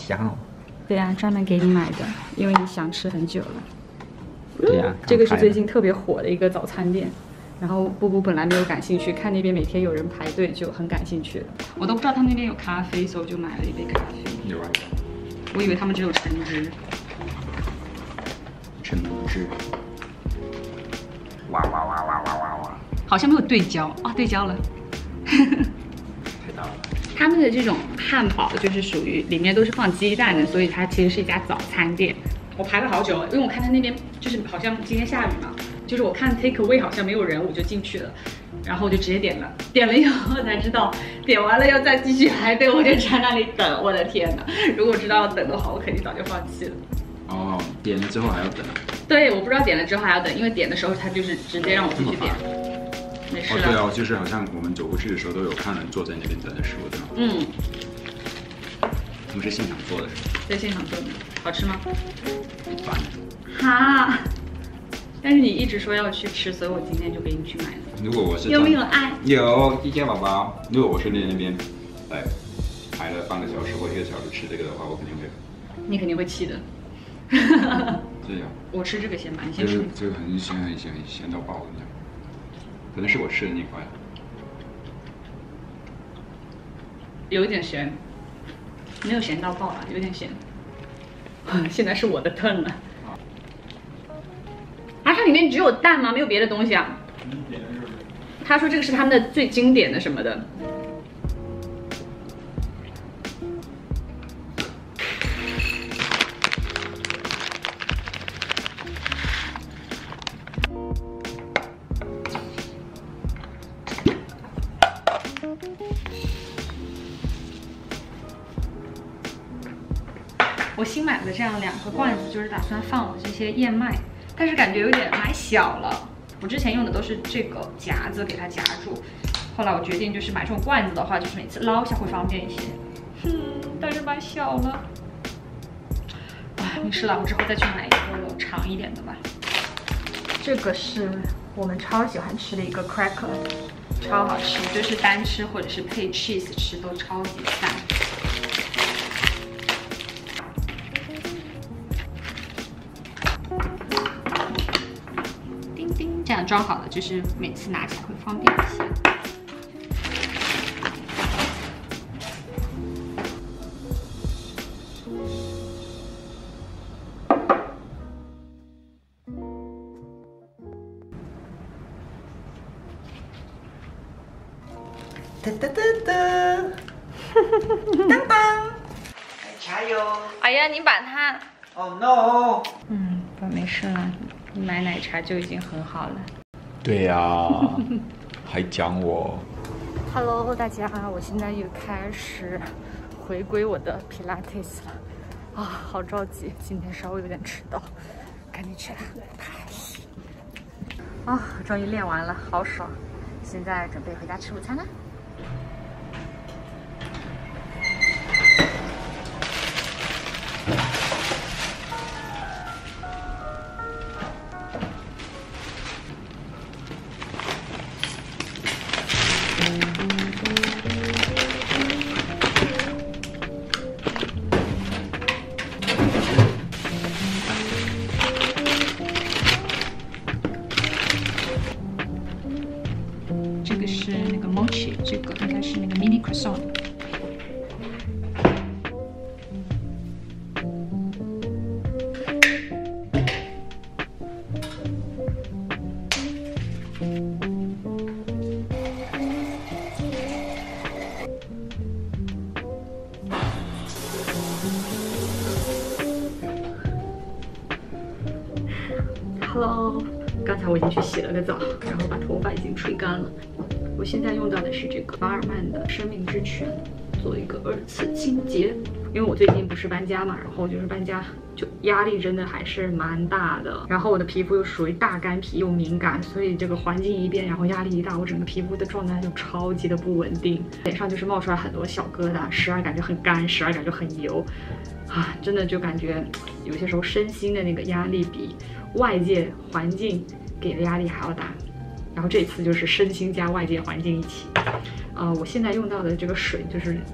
香哦。 对呀、专门给你买的，因为你想吃很久了。 对呀、 这个是最近特别火的一个早餐店。然后布布本来没有感兴趣，看那边每天有人排队，就很感兴趣了。我都不知道他们那边有咖啡，所以我就买了一杯咖啡。 You're right。 我以为他们只有橙汁。 橙汁。哇哇哇哇哇哇哇！ 好像没有对焦啊，对焦了。 太大了。 他们的这种汉堡就是属于里面都是放鸡蛋的，所以它其实是一家早餐店。我排了好久，因为我看他那边就是好像今天下雨嘛，就是我看 take away 好像没有人，我就进去了，然后我就直接点了，点了以后才知道，点完了要再继续排队，我就在那里等。我的天哪！如果知道要等的话，我肯定早就放弃了。 哦，点了之后还要等。 对，我不知道点了之后还要等，因为点的时候他就是直接让我继续点。没事的。 哦，对哦，就是好像我们走过去的时候都有看人坐在那边等的时候，对吗？ 嗯。 他们是现场做的，是吧？ 在现场做的，好吃吗？ 一般。 哈。但是你一直说要去吃，所以我今天就给你去买了。 如果我是有没有爱？ 有，一家宝宝。如果我是在那边，排了半个小时或1个小时吃这个的话，我肯定会。 你肯定会气的。 对呀。 我吃这个先吧，你先吃。 这个很咸很咸很咸到爆，你知道？可能是我吃的那块。 有一点咸，没有咸到爆啊，有点咸。现在是我的 turn 了。啊，它里面只有蛋吗？没有别的东西啊？他说这个是他们的最经典的什么的。我新买的这样2个罐子，就是打算放我这些燕麦，但是感觉有点买小了。我之前用的都是这个夹子给它夹住，后来我决定就是买这种罐子的话，就是每次捞一下会方便一些。但是买小了。哎，没事了，我之后再去买一个长一点的吧。这个是我们超喜欢吃的一个 cracker， 超好吃，就是单吃或者是配 cheese 吃都超级赞。这样装好了，就是每次拿起来会方便一些。 哒哒哒哒，当当，奶茶哟！ 哎呀，你把它 Oh no！ 没事了，你买奶茶就已经很好了。 对呀，还讲我。 Hello， 大家，我现在又开始回归我的 Pilates 了。啊，好着急，今天稍微有点迟到，赶紧去啦！啊，终于练完了，好爽！现在准备回家吃午餐啦。这个是那个 mochi， 这个应该是那个 mini croissant。Hello， 刚才我已经去洗了个澡，然后把头发已经吹干了。我现在用到的是这个巴尔曼的生命之泉，做一个2次清洁。因为我最近不是搬家嘛，然后就是搬家就压力真的还是蛮大的。然后我的皮肤又属于大干皮又敏感，所以这个环境一变，然后压力一大，我整个皮肤的状态就超级的不稳定，脸上就是冒出来很多小疙瘩，时而感觉很干，时而感觉很油，啊，真的就感觉有些时候身心的那个压力比外界环境给的压力还要大。然后这次就是身心加外界环境一起。我现在用到的这个水就是我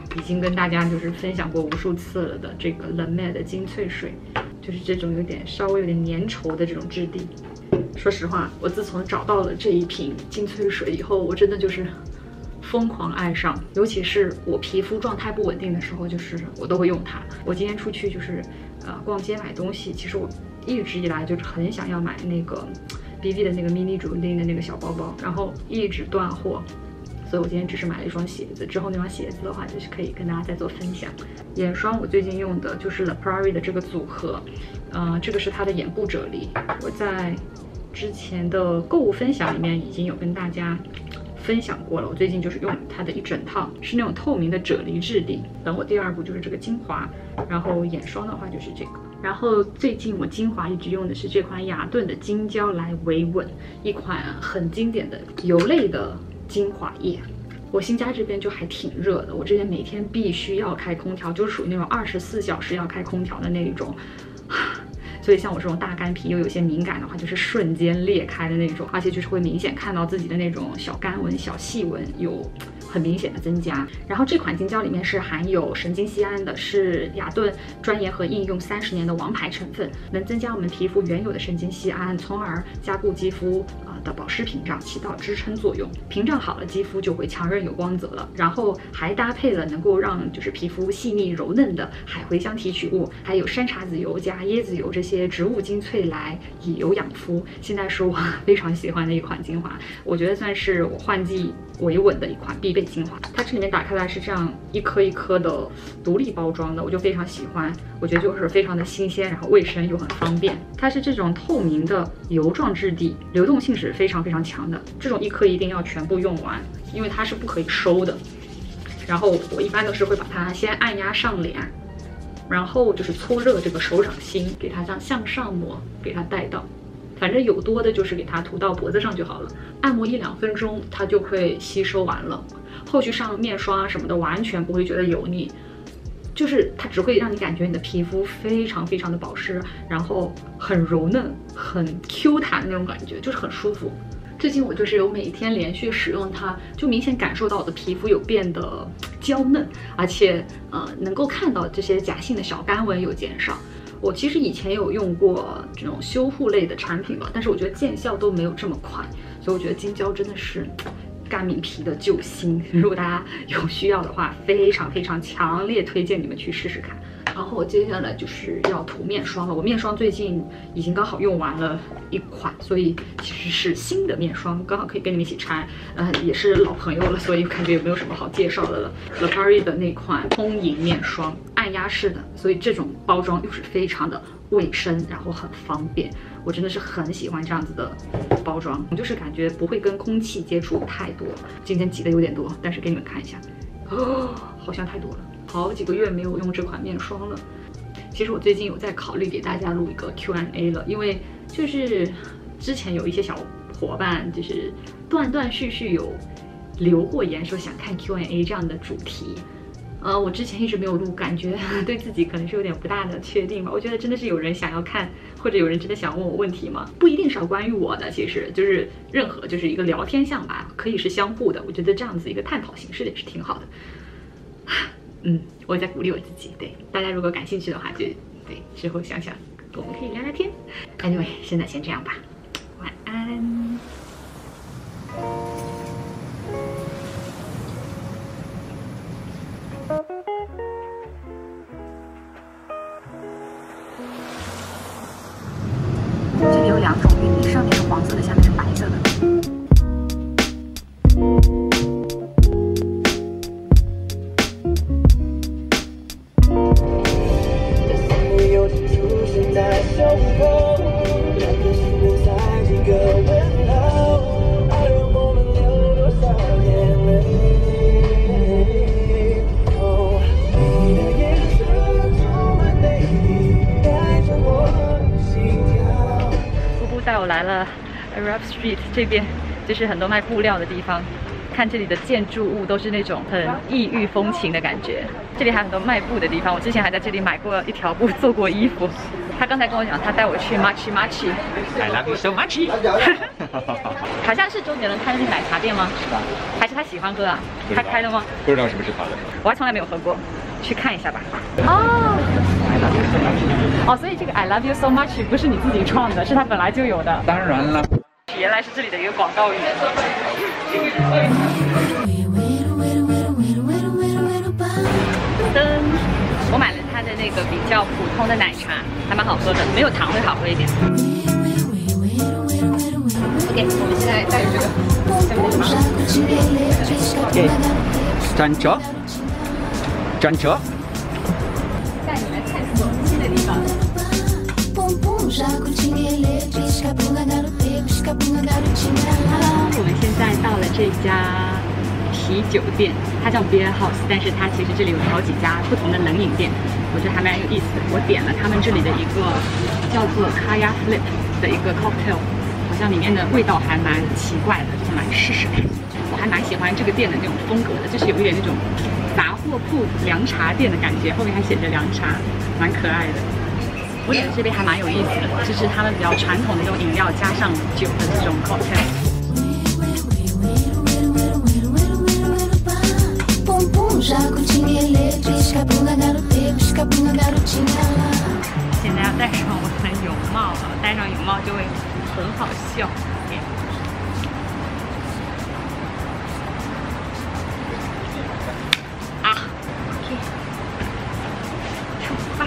已经跟大家就是分享过无数次了的这个 La Mer 的精粹水，就是这种稍微有点粘稠的这种质地。说实话，我自从找到了这一瓶精粹水以后，我真的就是疯狂爱上，尤其是我皮肤状态不稳定的时候，就是我都会用它。我今天出去就是逛街买东西，其实我一直以来就是很想要买那个 BV 的那个 mini 主拎的那个小包包，然后一直断货。所以我今天只是买了一双鞋子，之后那双鞋子的话，就是可以跟大家再做分享。眼霜我最近用的就是 La Prairie 的这个组合，这个是它的眼部啫喱。我在之前的购物分享里面已经有跟大家分享过了。我最近就是用它的一整套，是那种透明的啫喱质地。等我第二步就是这个精华，然后眼霜的话就是这个。然后最近我精华一直用的是这款雅顿的金胶来维稳，一款很经典的油类的精华液。我新家这边就还挺热的，我这边每天必须要开空调，就是属于那种24小时要开空调的那一种。所以像我这种大干皮又有些敏感的话，就是瞬间裂开的那种，而且就是会明显看到自己的那种小干纹、小细纹有很明显的增加。然后这款精胶里面是含有神经酰胺的，是雅顿专研和应用30年的王牌成分，能增加我们皮肤原有的神经酰胺，从而加固肌肤的保湿屏障，起到支撑作用。屏障好了，肌肤就会强韧有光泽了。然后还搭配了能够让就是皮肤细腻柔嫩的海茴香提取物，还有山茶籽油加椰子油这些植物精粹来以油养肤。现在是我非常喜欢的一款精华，我觉得算是我换季维稳的一款必备精华。它这里面打开来是这样一颗一颗的独立包装的，我就非常喜欢。我觉得就是非常的新鲜，然后卫生又很方便。它是这种透明的油状质地，流动性是非常非常强的。这种一颗一定要全部用完，因为它是不可以收的。然后我一般都是会把它先按压上脸，然后就是搓热这个手掌心，给它这样向上抹，给它带到。反正有多的就是给它涂到脖子上就好了，按摩1-2分钟它就会吸收完了。后续上面霜啊什么的完全不会觉得油腻，就是它只会让你感觉你的皮肤非常非常的保湿，然后很柔嫩、很 Q 弹那种感觉，就是很舒服。最近我就是有每天连续使用它，就明显感受到我的皮肤有变得娇嫩，而且能够看到这些假性的小干纹有减少。我其实以前有用过这种修护类的产品吧，但是我觉得见效都没有这么快，所以我觉得精胶真的是干敏皮的救星。如果大家有需要的话，非常非常强烈推荐你们去试试看。然后我接下来就是要涂面霜了，我面霜最近已经刚好用完了一款，所以其实是新的面霜，刚好可以跟你们一起拆。也是老朋友了，所以感觉也没有什么好介绍的了。La Prairie 的那款充盈面霜，按压式的，所以这种包装又是非常的卫生，然后很方便。我真的是很喜欢这样子的包装，就是感觉不会跟空气接触太多。今天挤的有点多，但是给你们看一下，好像太多了。好几个月没有用这款面霜了。其实我最近有在考虑给大家录一个 Q&A 了，因为就是之前有一些小伙伴就是断断续续有留过言说想看 Q&A 这样的主题。我之前一直没有录，感觉对自己可能是有点不大的确定吧。我觉得真的是有人想要看，或者有人真的想问我问题吗？不一定是要关于我的，其实就是任何就是一个聊天项吧，可以是相互的。我觉得这样子一个探讨形式也是挺好的。我在鼓励我自己。对，大家如果感兴趣的话，就对之后想想，我们可以聊聊天。Anyway， 现在先这样吧，晚安。这里有2种玉米，上面是黄色的，下面是白色的。带我来了 Arab Street 这边，就是很多卖布料的地方， 看这里的建筑物都是那种很异域风情的感觉。这里还有很多卖布的地方，我之前还在这里买过一条布，做过衣服。他刚才跟我讲，他带我去 Machi Machi。I love you so much 。 好像是周杰伦开的那奶茶店吗？是吧？还是他喜欢喝啊？他开的吗？ 不知道是不是他的， 我还从来没有喝过，去看一下吧。哦。哦，所以这个 I love you so much 不是你自己创的，是它本来就有的。 当然了。 原来是这里的一个广告语。噔，我买了它的那个比较普通的奶茶，还蛮好喝的，没有糖会好喝一点。OK， 我们现在带这个下面的什么 ？OK， 转折，转折。 带你来探索新的地方。我们现在到了这家啤酒店，它叫 Beer House， 但是它其实这里有好几家不同的冷饮店，我觉得还蛮有意思的。我点了他们这里的一个叫做 Kaya Flip 的一个 cocktail， 好像里面的味道还蛮奇怪的，就想来试试看。我还蛮喜欢这个店的那种风格的，就是有一点那种杂货铺凉茶店的感觉，后面还写着凉茶，蛮可爱的。我点的这杯还蛮有意思的，就是他们比较传统的那种饮料加上酒的这种 cocktail。现在要戴上我的泳帽了，戴上泳帽就会很好笑。啊 ，OK， 出发。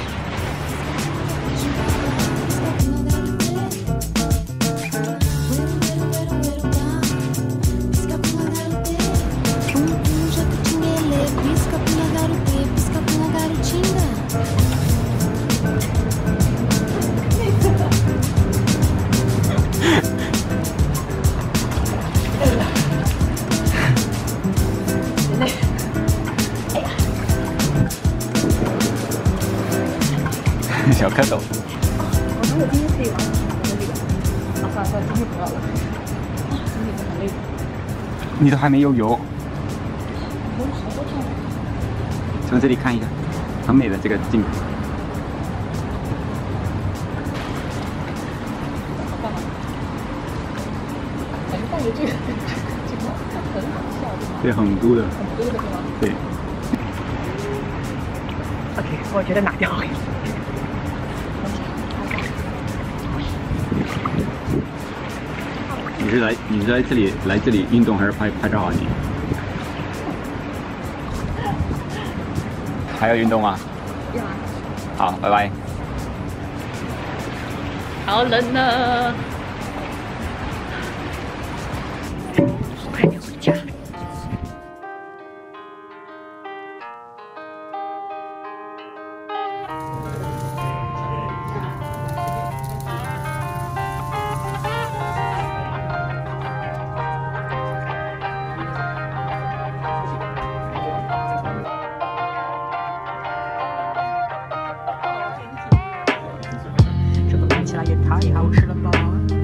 小蝌蚪。 我觉得我今天可以玩这个。啊，算了算了，今天不要了。今天很累。 你都还没有游。从这里看一下，很美的这个镜头。 干嘛？感觉带着这个很好笑，对吗？ 对，很嘟的。 很嘟的，对吗？ 对。 OK， 我觉得拿掉了。 你是来这里运动还是拍照啊你？还要运动吗？ 要啊。 好，拜拜。 好冷呢。快点回家。这个看起来也太好吃了吧！